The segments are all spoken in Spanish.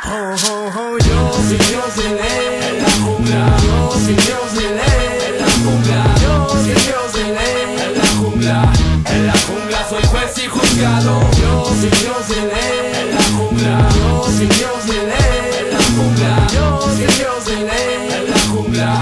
Yo sin Dios ni ley en la jungla. Yo sin Dios ni ley en la jungla. Yo sin Dios ni ley en la jungla. En la jungla soy juez y juzgado. Yo sin Dios ni ley en la jungla. Yo sin Dios ni ley en la jungla. Yo sin Dios ni ley en la jungla.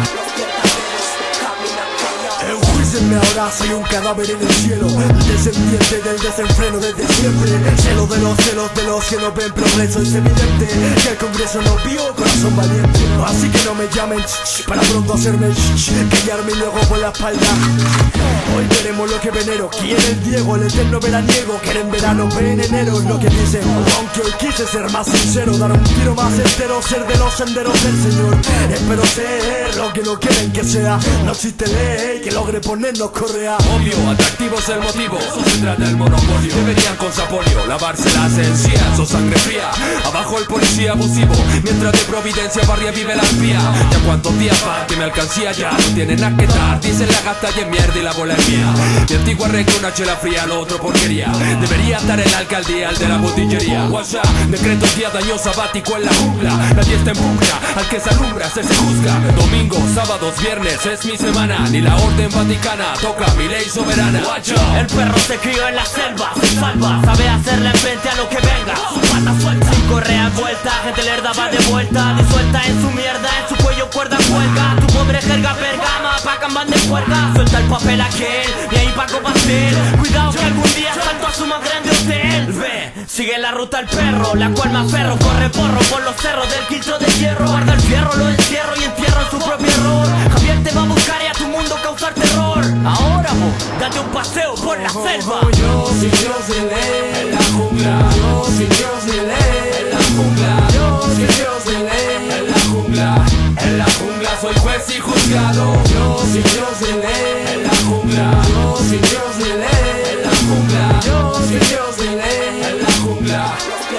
Enjuícenme ahora, soy un cadáver en el cielo, descendiente del desenfreno desde siempre. Celo de los que no ven progreso. Es evidente que el Congreso no vio corazón valiente. Así que no me llamen para pronto hacerme callarme y luego por la espalda. Hoy veremos lo que venero. Quiere el Diego, el eterno veraniego. Quieren verano, ven enero, es lo que dicen. Aunque hoy quise ser más sincero, dar un tiro más entero, ser de los senderos del Señor. Espero ser lo que no quieren que sea. No existe ley que logre ponernos correa. Obvio, atractivo es el motivo, eso se trata el monopolio. Deberían con sapolio lavarse las encías o sangre fría. Abajo el policía abusivo, mientras de Providencia barria vive la espía. Ya cuántos días van que me alcancía ya no tienen nada que dar. Dicen la gata y en mierda y la bola es mía. Mi antigua regla, una chela fría, lo otro porquería. Debería estar en la alcaldía, el de la botillería. WhatsApp, decreto día de año sabático en la jungla. Nadie está en búsqueda, al que se alumbra se juzga. Domingo, sábados, viernes es mi semana. Ni la orden vaticana toca mi ley soberana. El perro se crió en la selva, se salva, sabe hacerle frente a lo que venga. Su pata suelta, sin correa vuelta, gente lerda va de vuelta, disuelta en su mierda, en su cuello cuerda cuelga. Tu pobre jerga pergama, pa' camban de puerta. Suelta el papel aquel, y ahí Paco pastel. Cuidado que algún día salto a su más grande hotel. Ve, sigue la ruta el perro, la cual me aferro. Corre porro por los cerros del quiltro de hierro. Guarda el fierro, lo encierro y entierro en su propio error. Javier te va a buscar y a tu mundo causar terror. Ahora vos, date un paseo por la selva. Yo sin Dios ni ley en la jungla. Yo sin Dios ni ley en la jungla. Yo sin Dios ni ley en la jungla. En la jungla soy juez y juzgado. Yo sin Dios ni ley en la jungla. Yo sin Dios ni ley en la jungla. Yo sin Dios ni ley en la jungla.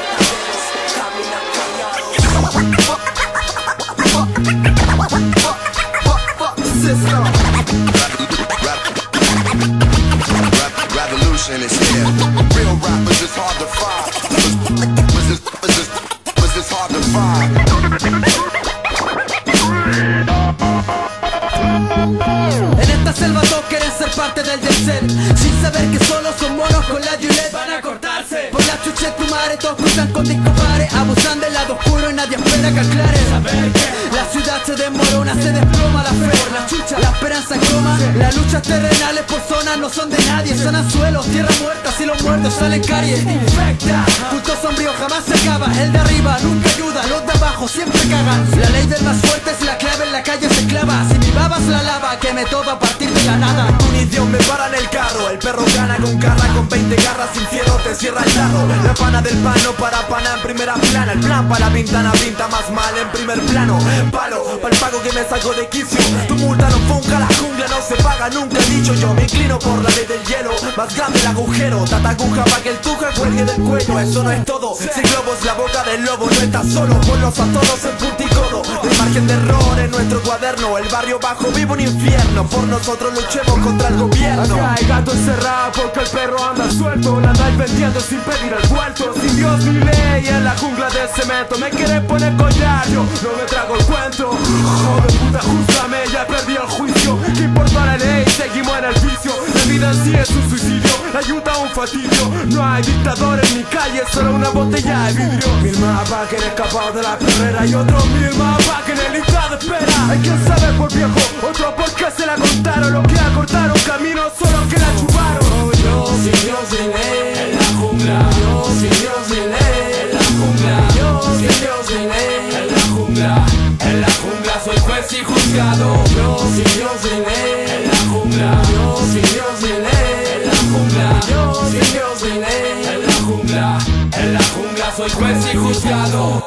Revolution is here. Real rappers is hard to find. Was this hard to find? En esta selva todos quieren ser parte del ser, sin saber que solo son monos con la Gillette. Van a cortarse por la chucha de tu madre, todos cruzan con discopares. Abusan del lado oscuro y nadie espera que aclare. La ciudad se desmorona, se desploma la fe por la chucha, la esperanza croma. Las luchas terrenales por zonas no son de nadie. Son anzuelos, tierra muerta, si los muertos salen caries. Infecta, culto sombrío jamás se acaba. El de arriba nunca ayuda, los de abajo siempre cagan. La ley del más fuerte es la clave, en la calle se clava. Si mi babas la lava, queme todo a partir de la nada. Tú ni Dios me para en el carro. El perro gana con garra, con 20 garras. Sin fierro te cierra el tarro. La pana del pan no para pana en primera plana. El plan para la ventana pinta más mal en primer plano. Palo, para el pago que me saco de quicio. Tu multa no funca, la jungla no se paga. Nunca he dicho yo, me inclino por la ley del hielo. Más grande el agujero, tata aguja pa' que el tuja cuelgue del cuello. Eso no es todo, si globos la boca del lobo. No estás solo, ponlos a todos en punticodo. El margen de error en nuestro cuaderno. El barrio bajo vive un infierno. Por nosotros luchemos contra el gobierno. Acá hay gato encerrado porque el perro anda suelto. La andáis vendiendo sin pedir el vuelto. Sin Dios ni ley en la jungla de cemento. Me querés poner collar, yo no me trago el cuento. Joder puta, júzgame, ya perdí el juicio. ¿Qué importa la ley? Seguimos en el vicio. La vida en sí es un suicidio, la ayuda un fastidio. No hay dictador en mi calle, solo una botella de vidrio. Mil mapas que han escapado de la carrera y otros mil mapas que en el lista de espera. Hay quien sabe por viejo, otro porque se la contaron. Los que acortaron camino son los que la chuparon. Yo sin Dios ni ley en la jungla. Yo sin Dios ni ley en la jungla. Yo sin Dios ni ley en la jungla. En la jungla soy juez y juzgado. Yo sin Dios ni ley en la jungla. Yo sin Dios ni ley en la jungla. Yo sin Dios ni ley en la jungla. En la jungla soy juez y juzgado.